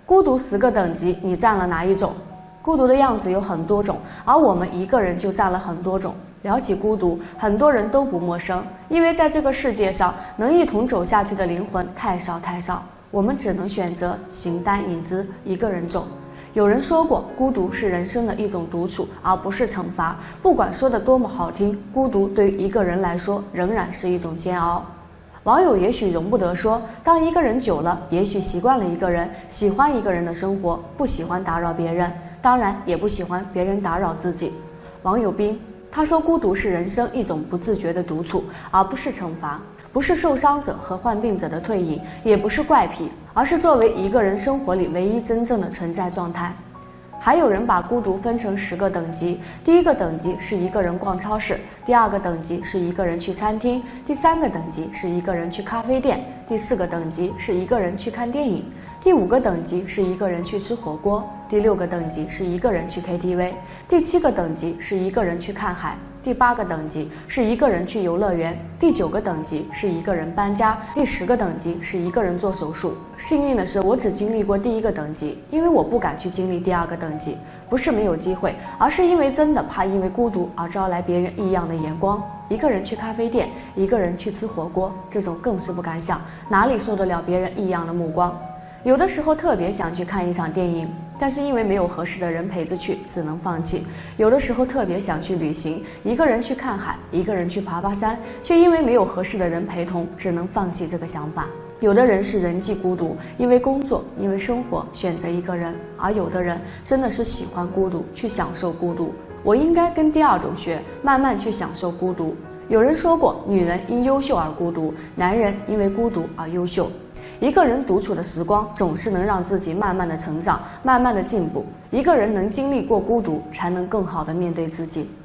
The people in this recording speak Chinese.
孤独10个等级，你占了哪一种？孤独的样子有很多种，而我们一个人就占了很多种。聊起孤独，很多人都不陌生，因为在这个世界上，能一同走下去的灵魂太少太少，我们只能选择形单影只，一个人走。有人说过，孤独是人生的一种独处，而不是惩罚。不管说的多么好听，孤独对于一个人来说，仍然是一种煎熬。网友也许容不得说，当一个人久了，也许习惯了一个人，喜欢一个人的生活，不喜欢打扰别人，当然也不喜欢别人打扰自己。网友斌他说，孤独是人生一种不自觉的独处，而不是惩罚，不是受伤者和患病者的退隐，也不是怪癖，而是作为一个人生活里唯一真正的存在状态。还有人把孤独分成10个等级，第1个等级是一个人逛超市，第2个等级是一个人去餐厅，第3个等级是一个人去咖啡店，第4个等级是一个人去看电影，第5个等级是一个人去吃火锅，第6个等级是一个人去 KTV， 第7个等级是一个人去看海，第8个等级是一个人去游乐园，第9个等级是一个人搬家，第10个等级是一个人做手术。幸运的是，我只经历过第1个等级，因为我不敢去经历第2个等级，不是没有机会，而是因为真的怕因为孤独而招来别人异样的眼光。一个人去咖啡店，一个人去吃火锅，这种更是不敢想，哪里受得了别人异样的目光。有的时候特别想去看一场电影，但是因为没有合适的人陪着去，只能放弃。有的时候特别想去旅行，一个人去看海，一个人去爬山，却因为没有合适的人陪同，只能放弃这个想法。有的人是人际孤独，因为工作，因为生活选择一个人，而有的人真的是喜欢孤独，去享受孤独。我应该跟第2种学，慢慢去享受孤独。有人说过，女人因优秀而孤独，男人因为孤独而优秀。一个人独处的时光总是能让自己慢慢的成长，慢慢的进步。一个人能经历过孤独，才能更好的面对自己。